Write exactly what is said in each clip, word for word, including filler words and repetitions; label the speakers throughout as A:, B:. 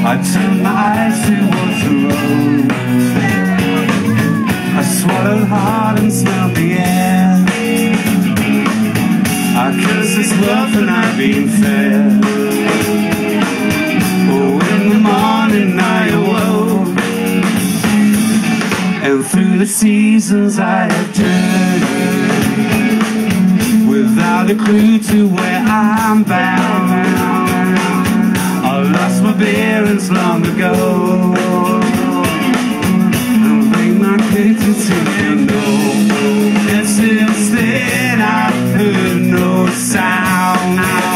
A: I turned my eyes towards the road. I swallowed hard and smelled the air. I cursed this world for not being fair. Oh, in the morning I awoke, and through the seasons I have journeyed, without a clue to where I'm bound. I lost my bearings long ago, and bring my picture to you know. And since then I've heard no sound.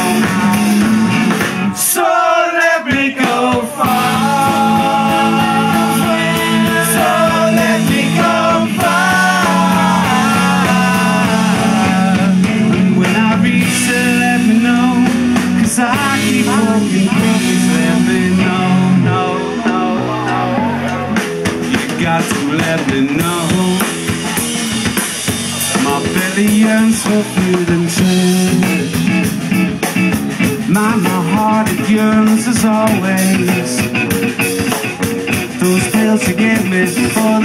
A: So let me go far. So let me go far. When I reach it, let me know, 'cause I keep walking. Please let me know, no, no, no. You got to let me know. My belly yearns for food and drink. My, my heart, it yearns as always. Those pills you gave me for